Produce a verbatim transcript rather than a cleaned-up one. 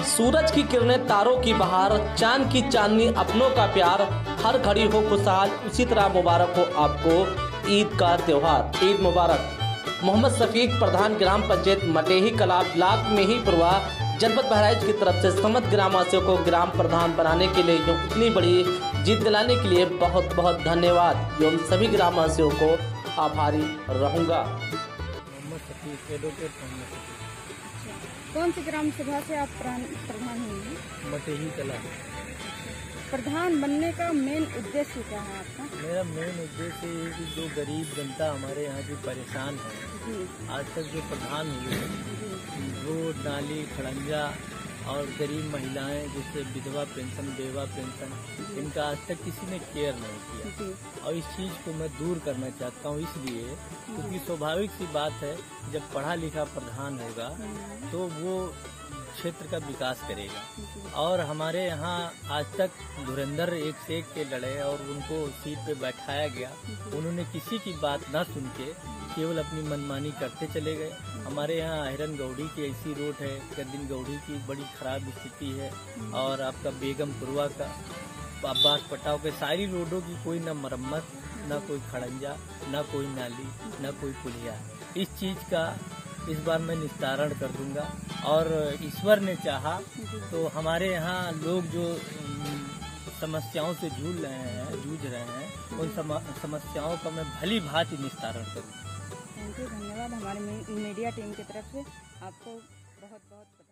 सूरज की किरणें, तारों की बहार, चांद की चांदनी, अपनों का प्यार, हर घड़ी हो खुशहाल। उसी तरह मुबारक हो आपको ईद का त्योहार। ईद मुबारक। मोहम्मद शफीक, प्रधान ग्राम पंचायत मटेही कला ब्लॉक में ही पूर्वा जनपद बहराइच की तरफ से समस्त ग्रामवासियों को ग्राम प्रधान बनाने के लिए जो इतनी बड़ी जीत दिलाने के लिए बहुत बहुत धन्यवाद। एवं सभी ग्रामवासियों को आभारी रहूँगा। मोहम्मद शफीक, एडवोकेट मोहम्मद शफीक। कौन सी ग्राम सभा से आप प्रधान हुए? मटेही कला। प्रधान बनने का मेन उद्देश्य क्या है आपका? मेरा मेन उद्देश्य ये कि जो गरीब जनता हमारे यहाँ की परेशान है, आज तक जो प्रधान हुए रोड, नाली, खड़ंजा और गरीब महिलाएं जैसे विधवा पेंशन, बेवा पेंशन, इनका आज तक किसी ने केयर नहीं किया। और इस चीज को मैं दूर करना चाहता हूँ, इसलिए क्योंकि स्वाभाविक सी बात है, जब पढ़ा लिखा प्रधान होगा तो वो क्षेत्र का विकास करेगा। और हमारे यहाँ आज तक धुरंधर एक से एक के लड़े और उनको सीट पे बैठाया गया, उन्होंने किसी की बात न सुन के केवल अपनी मनमानी करते चले गए। हमारे यहाँ आयरन गौड़ी की ऐसी रोड है, कदीम गौड़ी की बड़ी खराब स्थिति है, और आपका बेगमपुरवा का, अब्बास पटाव के सारी रोडों की कोई न मरम्मत, न कोई खड़ंजा, न कोई नाली, न कोई पुलिया। इस चीज का इस बार मैं निस्तारण कर दूंगा। और ईश्वर ने चाहा तो हमारे यहाँ लोग जो समस्याओं से जूझ रहे हैं जूझ रहे हैं उन समस्याओं का मैं भली भांति निस्तारण करूँ। थैंक यू, धन्यवाद। हमारे मीडिया टीम की तरफ से आपको बहुत बहुत